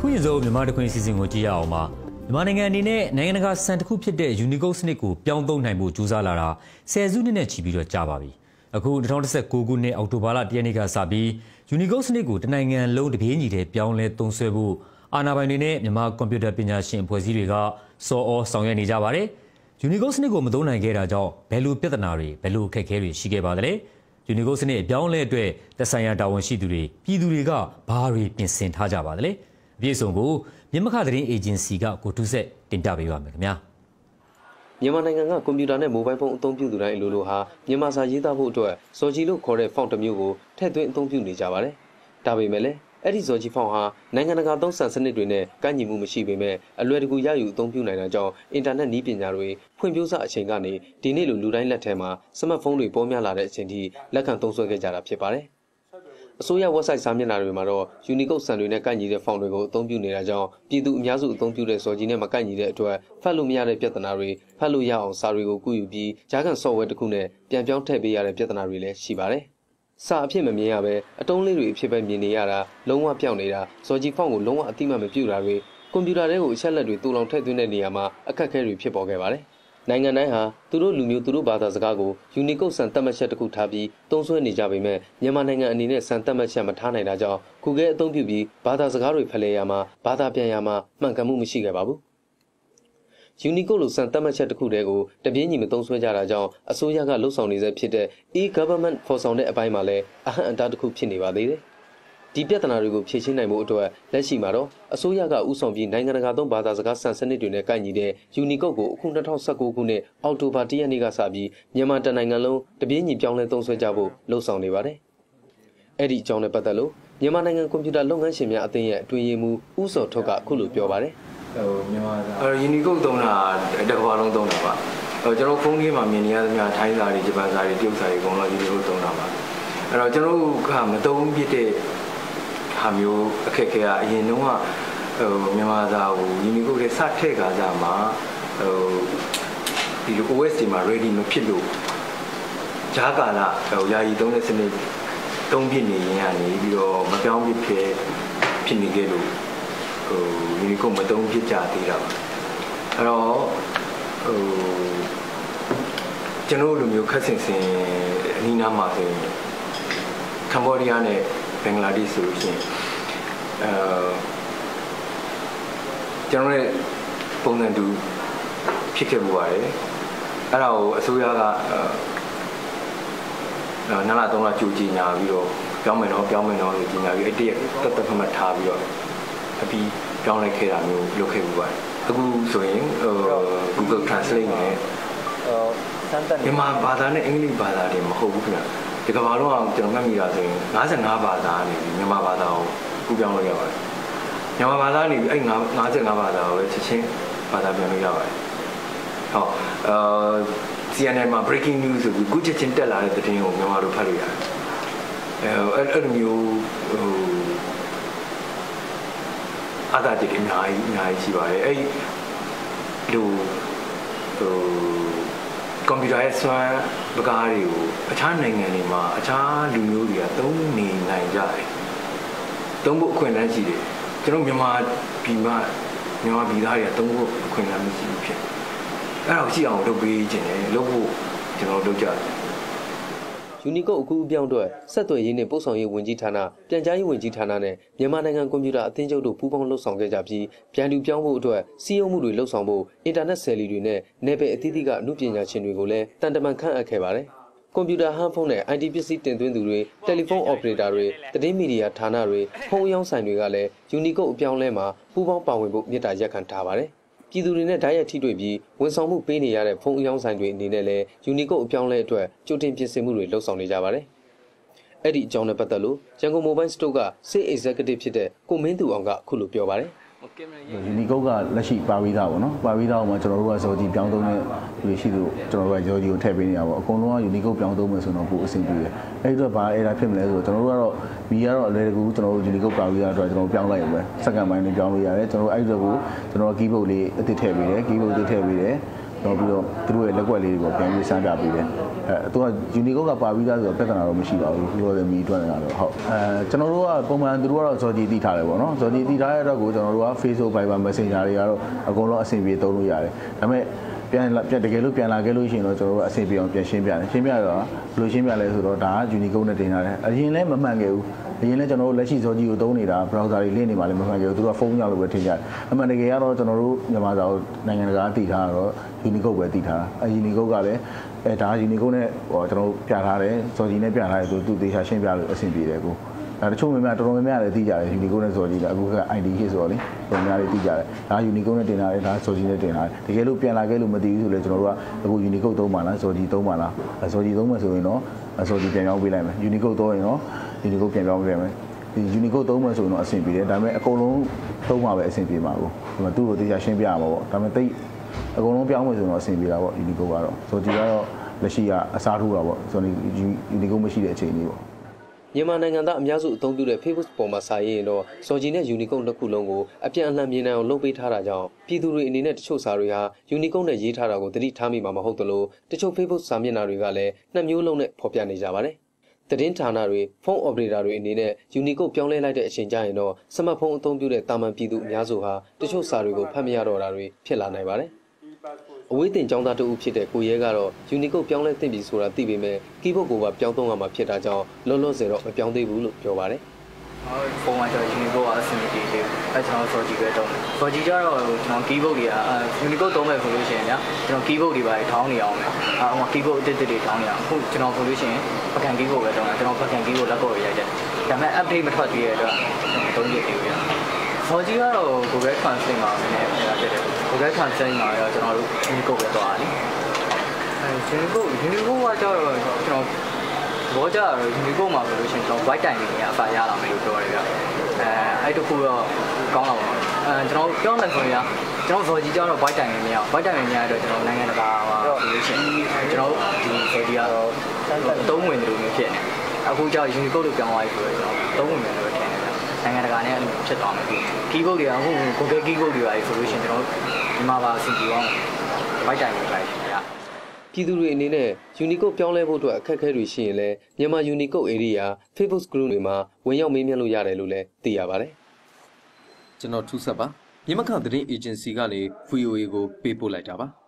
အခုရင်ဆုံးမြန်မာတခွင်စီစဉ်ကိုကြည့်ရအောင်ပါမြန်မာနိုင်ငံအနေနဲ့နိုင်ငံတကာစံတစ်ခုဖြစ်တဲ့ Unicode စနစ်ကိုပြောင်းသုံးနိုင်ဖို့ကြိုးစားလာတာ10စုနှစ်နဲ့ချီပြီးတော့ကြာပါပြီအခု2019ခုနှစ်အောက်တိုဘာလ1ရက်နေ့ကစပြီး Unicode စနစ်ကိုတနိုင်ငံလုံးတပြေးညီတဲ့ပြောင်းလဲသုံးစွဲဖို့အာဏာပိုင်တွေနဲ့မြန်မာကွန်ပျူတာပညာရှင်အဖွဲ့အစည်းတွေကစော်ဩဆောင်ရွက်နေကြပါတယ် Unicode စနစ်ကိုမသုံးနိုင်ခဲ့တာကြောင့်ဘယ်လိုပြဿနာတွေဘယ်လိုအခက်အခဲတွေရှိခဲ့ပါသလဲ Unicode စနစ်အပြောင်းလဲအတွက်သက်ဆိုင်ရာတာဝန်ရှိသူတွေပြည်သူတွေကဘာတွေပြင်ဆင်ထားကြပါသလဲအပြည့်အစုံကိုမြန်မာခသတင်းအေဂျင်စီကကိုတူးဆက်တင်ပြပေးပါမယ်ခင်ဗျာမြန်မာနိုင်ငံကကွန်ပျူတာနဲ့မိုဘိုင်းဖုန်းအသုံးပြုသူတိုင်းအလိုလိုဟာမြန်မာစာရေးသားဖို့အတွက်ဇော်ဂျီလို့ခေါ်တဲ့ font တစ်မျိုးကိုထည့်သွင်းအသုံးပြုနေကြပါတယ်ဒါပေမဲ့လည်းအဲ့ဒီဇော်ဂျီ font ဟာနိုင်ငံတကာသုံးစံစနစ်တွေနဲ့ကိုက်ညီမှုမရှိပေမဲ့အလွယ်တကူရယူအသုံးပြုနိုင်တာကြောင့်အင်တာနက်နည်းပညာတွေဖွံ့ဖြိုးစအချိန်ကနေဒီနေ့လိုလူတိုင်းလက်ထဲမှာစမတ်ဖုန်းတွေပေါ်များလာတဲ့အချိန်ထိလက်ခံသုံးစွဲခဲ့ကြတာဖြစ်ပါတယ်အစိုးရ website စာမျက်နှာတွေမှာတော့ Unicode စံတွေနဲ့ကိုက်ညီတဲ့ font တွေကိုအသုံးပြုနေတာကြောင့်ပြည်သူအများစုအသုံးပြုတဲ့ဇော်ဂျီနဲ့မကိုက်ညီတဲ့အတွက်ဖတ်လို့မရတဲ့ပြဿနာတွေဖတ်လို့ရအောင်စာတွေကိုကူးယူပြီးဂျာကန် software တစ်ခုနဲ့ပြန်ပြောင်းထည့်ပေးရတဲ့ပြဿနာတွေလည်းရှိပါတယ်။စာအဖြစ်မမြင်ရဘဲအတုံးလေးတွေအဖြစ်ပဲမြင်နေရတာလုံးဝပြောင်းနေတာဇော်ဂျီ font ကိုလုံးဝအတိမတ်မပြုတာတွေကွန်ပျူတာတွေကိုအချက်လက်တွေတူလောင်ထည့်သွင်းတဲ့နေရာမှာအခက်အခဲတွေဖြစ်ပေါ်ခဲ့ပါတယ်။နိုင်ငံတိုင်းဟာသူတို့လူမျိုးသူတို့ဘာသာစကားကို Unicode စံသတ်မှတ်ချက်တစ်ခုထားပြီးသုံးစွဲနေကြပေမဲ့မြန်မာနိုင်ငံအနေနဲ့စံသတ်မှတ်ချက်မထားနိုင်တာကြောင့် Google အသုံးပြုပြီးဘာသာစကားတွေဖလှယ်ရမှာဘာသာပြန်ရမှာမှန်ကန်မှုမရှိခဲ့ပါဘူး။ Unicode လိုစံသတ်မှတ်ချက်တစ်ခုတည်းကိုတပြေးညီမသုံးစွဲကြတာကြောင့်အစိုးရကလှုပ်ဆောင်နေစေဖြစ်တဲ့ e-government ဖော်ဆောင်တဲ့အပိုင်းမှာလည်းအဟန့်အတားတစ်ခုဖြစ်နေပါသေးတယ်။ဒီပြဿနာတွေကိုဖြေရှင်းနိုင်ဖို့အတွက်လက်ရှိမှာတော့အစိုးရကဥဆောင်ပြီးနိုင်ငံတကာသုံးဘာသာစကားစံစနစ်တွေနဲ့ကိုက်ညီတဲ့ Unicode ကိုအခု2019ခုနှစ်အောက်တိုဘာ1ရက်နေ့ကစပြီးမြန်မာတနိုင်ငံလုံးတပြေးညီပြောင်းလဲသုံးစွဲကြဖို့လှုံ့ဆော်နေပါတယ်။အဲ့ဒီအကြောင်းနဲ့ပတ်သက်လို့မြန်မာနိုင်ငံကွန်ပျူတာလုပ်ငန်းရှင်များအသင်းရဲ့အတွင်းရေးမှူးဦးစောထွတ်ကအခုလိုပြောပါတယ်။မြန်မာUnicode သုံးတာတစ်ကမ္ဘာလုံးသုံးတာပါ။ကျွန်တော်ဖုန်းလေးမှာမြင်နေရသမျှထိုင်းစာတွေဂျပန်စာတွေတရုတ်စာတွေအကုန်လုံးUnicodeသုံးတာပါ။အဲ့တော့ကျွန်တော်ကမသုံးဖြစ်တဲ့ဟာမျိုးအခက်အခဲကအရင်တုန်းကမြန်မာစာကို Unicode နဲ့စထည့်ခါကြမှာဒီလို OS တွေမှာ ready မဖြစ်လို့ဂျာကာလာယာယီသုံးတဲ့စနစ်သုံးဖြစ်နေရင်ကနေပြီးတော့မပြောင်းဖြစ်နေခဲ့လို့Unicode မသုံးဖြစ်ကြသေးတာပါအဲ့တော့ကျွန်တော်လိုမျိုးခက်ဆင်ဆင်အနီးနားမှာဆိုရင်ကမ္ဘောဒီးယားနဲ့ဘင်္ဂလားဒေ့ရှ်ဆိုလို့ရှိရင်ကျွန်တော်ရဲ့ပုံစံတူဖြစ်ခဲ့မှုပါတယ်အဲ့ဒါကိုအစိုးရကနလာ3လကြိုကြီးညာပြီးတော့ပြောင်းမယ်တော့လို့ကြီးညာပြီးအဲ့တရက်တက်မှတ်ထားပြီးတော့အပြီးပြောင်းလိုက်ခဲ့တာမျိုးလုပ်ခဲ့မှုပါတယ်အခုဆိုရင်Google Translate နဲ့မြန်မာဘာသာနဲ့အင်္ဂလိပ်ဘာသာတွေမဟုတ်ဘူးခင်ဗျဒီကမ္ဘာလုံးအောင်ကျွန်တော်မှတ်မိတာဆိုရင်55ဘာသာနေပြီမြန်မာဘာသာကိုကူးပြောင်းလို့ရပါတယ်မြန်မာဘာသာနေပြီအဲ့55ဘာသာကိုပဲချက်ချင်းဘာသာပြန်လို့ရပါတယ်ဟောCNN မှာ breaking news ဆိုပြီးခုချက်ချင်းတက်လာတဲ့သတင်းကိုမြန်မာလိုဖတ်လို့ရတယ်အဲ့လိုမျိုးအသာတိအများကြီးရှိပါတယ်အဲ့လိုကွန်ပျူတာရဲ့စွမ်းပကားတွေကိုအခြားနိုင်ငံတွေမှာအခြားလူမျိုးတွေကသုံးနေနိုင်ကြတယ်။သုံးဖို့အခွင့်အလမ်းရှိတယ်။ကျွန်တော်မြန်မာပြည်သားတွေကသုံးဖို့အခွင့်အလမ်းမရှိဘူးဖြစ်။အဲ့ဒါကိုကြည့်အောင်လုပ်ပေးခြင်းနဲ့လုပ်ဖို့ကျွန်တော်လုပ်ကြတယ် Unicode အခုအပြောင်းအတွက်ဆက်သွယ်ရေးနဲ့ပို့ဆောင်ရေးဝန်ကြီးဌာနပြန်ကြားရေးဝန်ကြီးဌာနနဲ့မြန်မာနိုင်ငံကွန်ပျူတာအသင်းချုပ်တို့ပူးပေါင်းလှုပ်ဆောင်ခဲ့ကြပြီးပြန်လူပြောင်းဖို့အတွက်စီးရုံးမှုတွေလှုပ်ဆောင်ဖို့အင်တာနက်ဆယ်လီတွေနဲ့နယ်ပယ်အသီးသီးကအမှုပညာရှင်တွေကိုလည်းတန်တမန်ခန့်အပ်ခဲ့ပါတယ်။ကွန်ပျူတာဟန်ဖုန်းနဲ့ IT ပစ္စည်းတင်သွင်းသူတွေတယ်လီဖုန်းအော်ပရေတာတွေသတင်းမီဒီယာဌာနတွေဖုန်းအယောင်းဆိုင်တွေကလည်း Unicode အပြောင်းလဲမှာပူးပေါင်းပါဝင်ဖို့မြစ်တာရက်ခံထားပါတယ်။ပြည်သူတွေနဲ့ဓာတ်ရိုက်ထိတွေ့ပြီးဝန်ဆောင်မှုပေးနေရတဲ့ဖုန်းအယောင်းဆိုင်တွေအနေနဲ့လည်း Unicode အပြောင်းလဲအတွက်ကြိုတင်ပြင်ဆင်မှုတွေလှုပ်ဆောင်နေကြပါတယ်။အဲ့ဒီအကြောင်းနဲ့ပတ်သက်လို့ရန်ကုန် Mobile Store က Sales Executive ဖြစ်တဲ့ကိုမင်းသူအောင်ကအခုလိုပြောပါတယ် Unicode ကလက်ရှိပါပြီးသားပေါ့နော်ပါပြီးသားမှာကျွန်တော်တို့ကဇော်ဂျီပြောင်းသုံးတဲ့လူရှိလို့ကျွန်တော်တို့ကဇော်ဂျီကိုထည့်ပေးနေတာပေါ့အကုန်လုံးကUnicodeပြောင်းသုံးမယ်ဆိုတော့ပိုအဆင်ပြေတယ်အဲ့ဒီတော့ဘာ error ဖြစ်မလဲဆိုတော့ကျွန်တော်တို့ကတော့မီကတော့အလွယ်တကူကျွန်တော်တို့Unicodeပါပြီးသားအတွက်ကျွန်တော်ပြောင်းလိုက်ရပဲစက္ကန့်ပိုင်းနဲ့ပြောင်းလို့ရတယ်ကျွန်တော်တို့အဲ့ဒီတော့ကိုကျွန်တော် keyboard လေးအသစ်ထည့်ပေးတယ် keyboard အသစ်ထည့်ပေးတယ်တော့ပြီးတော့သူတို့ရဲ့လက်ကွက်လေးတွေကိုပြန်ပြီးစမ်းပြပေးတယ်သူက Unicode ကပါပြီးသားဆိုတော့ပြဿနာတော့မရှိပါဘူးပြောတယ်မိအတွက်ကတော့ဟုတ်ကျွန်တော်တို့ကပုံမှန်သူတို့ကတော့ဇော်ကြီးတည်ထားတယ်ပေါ့နော်ဇော်ကြီးတည်ထားတဲ့အတွက်ကိုကျွန်တော်တို့က Facebook Viber Messenger တွေကတော့အကုန်လုံးအဆင်ပြေသုံးလို့ရတယ်ဒါပေမဲ့ပြန်တကယ်လို့ပြန်လာခဲ့လို့ရှိရင်တော့ကျွန်တော်တို့အဆင်ပြေအောင်ပြန်ရှင်းပြတယ်ရှင်းပြတော့ဘယ်လိုရှင်းပြလဲဆိုတော့ဒါက Unicode နဲ့တင်ထားတယ်အရင်လည်းမမှန်ခဲ့ဘူးအရင်လည်းကျွန်တော်တို့လက်ရှိဇော်ကြီးကိုသုံးနေတာ browser တွေလင့်နေမှလည်းမမှန်ခဲ့ဘူးသူတို့ကဖုန်းရောက်လို့ပဲထင်ကြတယ်အမှန်တကယ်ကတော့ကျွန်တော်တို့မြန်မာစာကိုနိုင်ငံတကာတည်ထားတော့ Unicode ပဲတည်ထားတာUnicode ကလည်းဒါ Unicode နဲ့ကျွန်တော်တို့ပြထားတယ်ဇော်ကြီးနဲ့ပြထားတယ်ဆိုသူသေချာရှင်းပြလို့အဆင်ပြေတယ်ကိုတချို့များတော်တော်များများလည်းသိကြတယ် Unicode နဲ့ဇော်ကြီးကအခုက ID ခေတ်ဆိုတော့လေတော်များလည်းသိကြတယ်ဒါ Unicode နဲ့တင်ထားတယ်ဒါဇော်ကြီးနဲ့တင်ထားတယ်တကယ်လို့ပြန်လာခဲ့လို့မသိဘူးဆိုလဲကျွန်တော်တို့ကအခု Unicode သုံးပါလားဇော်ကြီးသုံးပါလားဇော်ကြီးသုံးမှဆိုရင်တော့ဇော်ကြီးပြန်ပြောင်းပေးလိုက်မယ် Unicode သုံးရင်တော့ Unicode ပြန်ပြောင်းပေးမယ်ဒီ Unicode သုံးမှဆိုရင်တော့အဆင်ပြေတယ်ဒါပေမဲ့အကုန်လုံးသုံးမှပဲအဆင်ပြေမှာကိုဒီမှာသူ့ကိုသေချာရှင်းပြရမှာပေါ့ဒါပေမဲ့တိတ်အကုန်လုံးပြောင်းမယ်ဆိုရင်တော့အဆင်ပြေတာပေါ့ Unicode ကတော့ဇော်ကြီးကတော့လက်ရှိကအစားထိုးတာပေါ့ဇော်ကြီး Unicode မရှိတဲ့အချိန်လေးပေါ့မြန်မာနိုင်ငံသားအများစုအသုံးပြုတဲ့ Facebook ပေါ်မှာစာရေးရင်တော့စော်ဂျီနဲ့ Unicode နှစ်ခုလုံးကိုအပြန်အလှန်မြင်နိုင်အောင်လုပ်ပေးထားတာကြောင့်ပြည်သူတွေအနေနဲ့တချို့စာတွေဟာ Unicode နဲ့ရေးထားတာကိုသတိထားမိမှာမဟုတ်သလိုတချို့ Facebook စာမျက်နှာတွေကလည်းနှစ်မျိုးလုံးနဲ့ဖော်ပြနေကြပါတယ်။သတင်းဌာနတွေဖုန်း operator တွေအနေနဲ့ Unicode ပြောင်းလဲလိုက်တဲ့အချိန်ကျရင်တော့စမတ်ဖုန်းအသုံးပြုတဲ့တာမန်ပြည်သူအများစုဟာတချို့စာတွေကိုဖတ်မရတော့တာတွေဖြစ်လာနိုင်ပါတယ်။အဝေးတင်ကျောင်းသားတို့ဖြစ်တဲ့ကိုရဲကတော့ Unicode ပြောင်းလဲသင့်ပြီဆိုတာသိပေမဲ့ keyboard ကိုပါပြောင်းသုံးရမှာဖြစ်တာကြောင့်လောလောဆယ်တော့မပြောင်းသေးဘူးလို့ပြောပါတယ်။ပုံမှန်ကျတော့ Unicode အဆင်ပြေသေးတယ်။အဲကျွန်တော်စော်ကြီးပဲတုံးတယ်။စော်ကြီးကျတော့ကျွန်တော် keyboard တွေကUnicode သုံးမယ်ဆိုလို့ရှိရင်ညာကျွန်တော် keyboard တွေပါထောင်းနေအောင်မယ်။ဟို keyboard အတစ်တွေထောင်းနေအောင်အခုကျွန်တော်ဆိုလို့ရှိရင်ပကံ keyboard ပဲတုံးတယ်။ကျွန်တော်ပကံ keyboard လက်ကောက်ရိုက်တယ်။ဒါပေမဲ့ update မထွက်သေးတဲ့အတွက်သုံးရသေးဘူး။စော်ကြီးကတော့ Google Translate မှာနည်းနည်းပြတယ်။ Google Translate မှာရောကျွန်တော်တို့ Unicode ပဲသွားတယ်။Unicode ကကျတော့ကျွန်တော်ဘောကြတော့ Unicode မှာဆိုလို့ရှိရင်ကျွန်တော် white time တွေကအဖရလာမယ်လို့ပြောတယ်ဗျအဲ့တခုတော့ကောင်းလာပါဘူးကျွန်တော်ပြောမယ်ဆိုရင်ကျွန်တော်ဇော်ကြီးကျတော့ white time တွေမရ white time တွေမရတော့ကျွန်တော်နိုင်ငံတကာမှာဆိုလို့ရှိရင်ကျွန်တော်ဒီဇော်ကြီးကတော့သုံးဝင်တယ်လို့မျိုးဖြစ်နေအခုကျတော့ Unicode လို့ပြောင်းသွားပြီဆိုတော့သုံးဝင်တယ်လို့ထင်တယ်နိုင်ငံတကာနဲ့ဖြစ်သွားမယ် keyboard တွေကအခု Google keyboard တွေပါဆိုလို့ရှိရင်ကျွန်တော်ဒီမှာပါအဆင်ပြေအောင် white time တွေလိုက်ရပြည်သူတွေအနေနဲ့ Unicode ပြောင်းလဲဖို့အတွက်အခက်အခဲတွေရှိရင်လည်းမြန်မာ Unicode area Facebook group တွေမှာဝင်ရောက်မေးမြန်းလို့ရတယ်လို့လည်းသိရပါတယ်ကျွန်တော်ထူးဆက်ပါမြန်မာခသတင်း agency ကနေ VOA ကိုပေးပို့လိုက်တာပါ